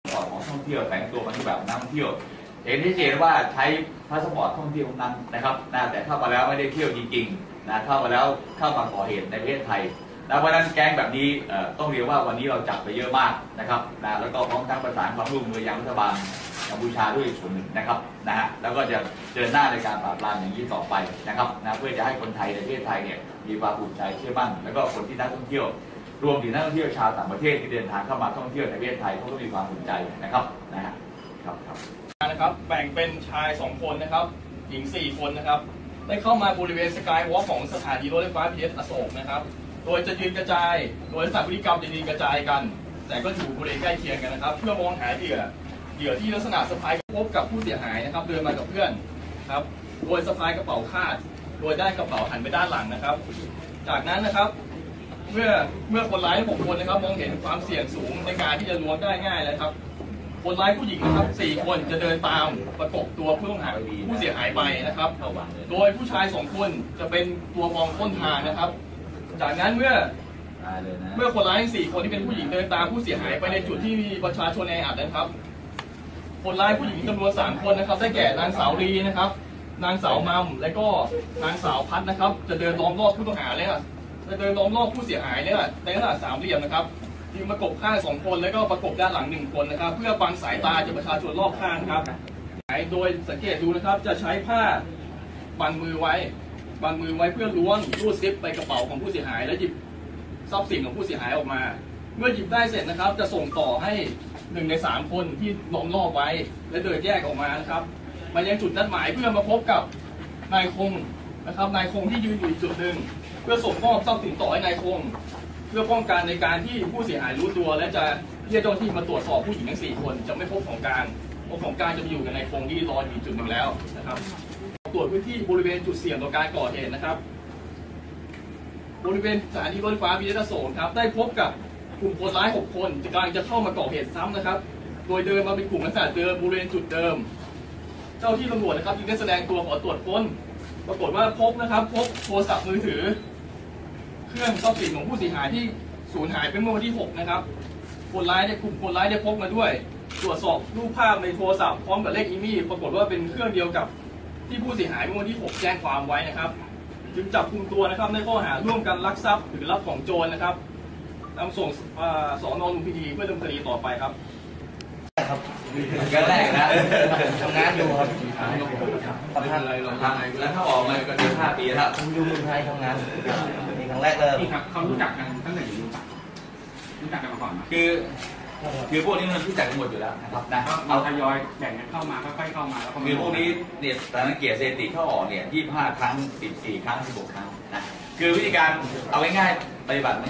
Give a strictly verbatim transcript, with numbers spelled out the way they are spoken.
ปอร์ตของท่องเที่ยวแต่งตัวมาที่แบบนักท่องเที่ยวเห็นที่เจนว่าใช้พาสปอร์ตท่องเที่ยวนั้นนะครับนะแต่เข้ามาแล้วไม่ได้เที่ยวจริงๆนะเข้ามาแล้วเข้ามาก่อเหตุในประเทศไทยนะเพราะนั้นแก๊งแบบนี้ต้องเรียกว่าวันนี้เราจับไปเยอะมากนะครับนะแล้วก็พร้อมทั้งประสานความร่วมมือยังรัฐบาลกัมพูชาด้วยส่วนหนึ่งนะครับนะฮะแล้วก็จะเดินหน้าในการปราบปรามอย่างนี้ต่อไปนะครับนะเพื่อจะให้คนไทยในประเทศไทยเนี่ยมีความภูมิใจเชื่อมั่นแล้วก็คนที่นักท่องเที่ยวรวมถึงนักท่องเที่ยวชาวต่างประเทศที่เดินทางเข้ามาท่องเที่ยวในประเทศไทยเขาก็มีความภูมิใจนะครับนะฮะครับครับนะครับแบ่งเป็นชายสองคนนะครับหญิงสี่คนนะครับได้เข้ามาบริเวณสกายวอล์กของสถานีรถไฟฟ้า บี ที เอส อโศกนะครับโดยจะยืนกระจายโดยลักษณะพฤติกรรมจะยืนกระจายกันแต่ก็อยู่บริเวณใกล้เคียงกันนะครับเพื่อมองหาเหยื่อเหยื่อที่ลักษณะสะพายพบกับผู้เสียหายนะครับเดินมากับเพื่อนครับโดยสะพายกระเป๋าคาดโดยได้กระเป๋าหันไปด้านหลังนะครับจากนั้นนะครับเมื่อเมื่อคนร้ายหกคนนะครับมองเห็นความเสี่ยงสูงในการที่จะล้วงได้ง่ายเลยครับคนร้ายผู้หญิงนะครับสี่คนจะเดินตามประกบตัวผู้ต้องหาผู้เสียหายไปนะครับโดยผู้ชายสองคนจะเป็นตัวมองต้นทางนะครับจากนั้นเมื่อเมื่อคนร้ายสี่คนที่เป็นผู้หญิงเดินตามผู้เสียหายไปในจุดที่มีประชาชนแออัดนะครับคนร้ายผู้หญิงจำนวนสามคนนะครับได้แก่นางสาวรีนะครับนางสาวมัมและก็นางสาวพัดนะครับจะเดินล้อมรอบผู้ต้องหาเลยนะจะเดินล้อมรอบผู้เสียหายเนี่ยในลักษณะสามเหลี่ยมนะครับยืนประกบข้างสองคนแล้วก็ประกบด้านหลังหนึ่งคนนะครับเพื่อบังสายตาจากประชาชนรอบข้างครับโดยสังเกตดูนะครับจะใช้ผ้าบังมือไว้บังมือไว้เพื่อล้วงรูดซิปไปกระเป๋าของผู้เสียหายและหยิบทรัพย์สินของผู้เสียหายออกมาเมื่อหยิบได้เสร็จนะครับจะส่งต่อให้หนึ่งในสามคนที่ล้อมรอบไว้และเดินแยกออกมานะครับมายังจุดนัดหมายเพื่อมาพบกับนายคงนะครับนายคงที่ยืนอยู่จุดหนึ่งเพื่อส่งมอบทรัพย์สินต่อให้นายคงเพื่อป้องกันในการที่ผู้เสียหายรู้ตัวและจะเรียกเจ้าหน้าที่มาตรวจสอบผู้หญิงทั้งสี่คนจะไม่พบของกลางพบของกลางจะไปอยู่กับนายคงที่รออยู่จุดหนึ่งแล้วนะครับตรวจพื้นที่บริเวณจุดเสี่ยงต่อการก่อเหตุนะครับบริเวณสถานีรถไฟฟ้า บี ที เอส อโศกครับได้พบกับกลุ่มคนร้ายหกคนกำลังจะเข้ามาก่อเหตุซ้ำนะครับโดยเดินมาเป็นกลุ่มลักษณะเดิมบริเวณจุดเดิมเจ้าที่ตำรวจนะครับจึงได้แสดงตัวขอตรวจค้นปรากฏว่าพบนะครับพบโทรศัพท์มือถือเครื่องทรัพย์สินของผู้เสียหายที่สูญหายเป็นเมื่อวันที่หกนะครับคนร้ายเนี่ยกลุ่มคนร้ายได้พกมาด้วยตรวจสอบรูปภาพในโทรศัพท์พร้อมกับเลขอีมี่ปรากฏว่าเป็นเครื่องเดียวกับที่ผู้เสียหายเมื่อวันที่หกแจ้งความไว้นะครับจึงจับกุมตัวนะครับในข้อหาร่วมกันลักทรัพย์หรือรับของโจรนะครับนำส่งสน.ลุมพินีเพื่อดำเนินคดีต่อไปครับครับก็แรกนะทำงานอยู่ครับทำงานอะไรเราทำแล้วถ้าออกมาก็เดือนห้าปีแล้วผมอยู่เมืองไทยทำงานนี่ครั้งแรกเลยนี่ครับเขารู้จักกันตั้งแต่อยู่รู้จักรู้จักกันมาก่อนคือคือพวกนี้มันรู้จักกันหมดอยู่แล้วนะครับนะเอาทยอยแบ่งกันเข้ามาค่อยๆเข้ามาแล้วคือพวกนี้เนี่ยตอนนั้นเกียรติเศรษฐีเข้าออกเนี่ยยี่สิบห้าครั้งสิบสี่ครั้งสิบหกครั้งนะคือวิธีการเอาง่ายๆปฏิบัติ